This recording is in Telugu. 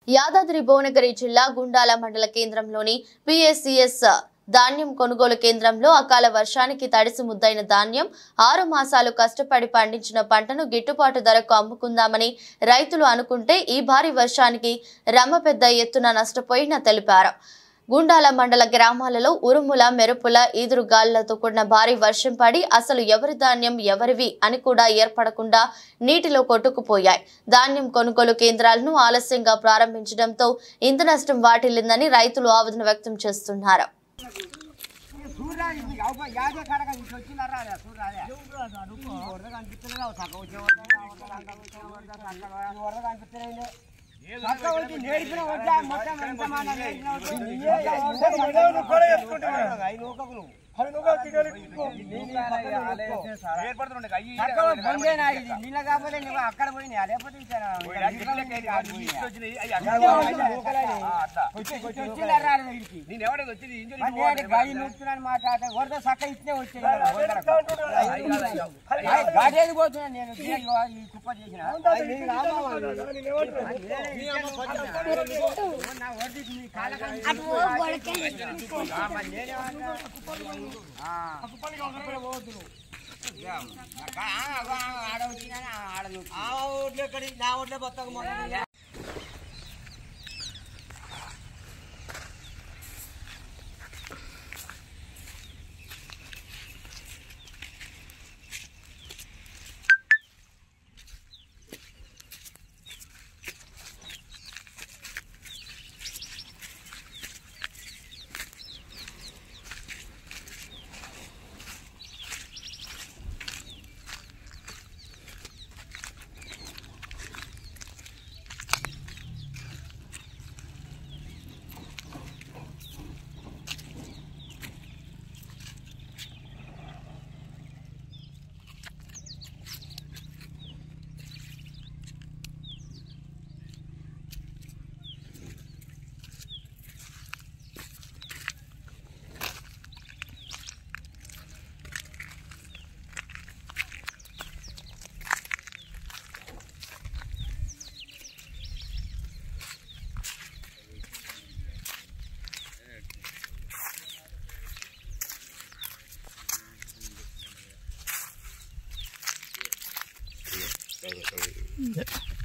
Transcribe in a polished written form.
యాదాద్రి భువనగిరి జిల్లా గుండాల మండల కేంద్రంలోని పిఎస్సిఎస్ ధాన్యం కొనుగోలు కేంద్రంలో అకాల వర్షానికి తడిసి ముద్దైన ధాన్యం 6 మాసాలు కష్టపడి పండించిన పంటను గిట్టుబాటు ధరకు అమ్ముకుందామని రైతులు అనుకుంటే ఈ భారీ వర్షానికి రమ్మ పెద్ద ఎత్తున నష్టపోయిన తెలిపారు. గుండాల మండల గ్రామాలలో ఉరుముల మెరుపుల ఈదురుగాలులతో కూడిన భారీ వర్షం పడి అసలు ఎవరి ధాన్యం ఎవరివి అని కూడా ఏర్పడకుండా నీటిలో కొట్టుకుపోయాయి. ధాన్యం కొనుగోలు కేంద్రాలను ఆలస్యంగా ప్రారంభించడంతో ఇంత నష్టం వాటిల్లిందని రైతులు ఆవేదన వ్యక్తం చేస్తున్నారు. అక్కడ పోయినాయి లేకపోతే గాడి నూడుతున్నాను మాట వరద చక్క ఇచ్చినే వచ్చాయి గాడేది పోతున్నా నేను కుప్ప చేసిన ఆడవుట్లెక్కడి నా ఓట్లే బతక Yeah.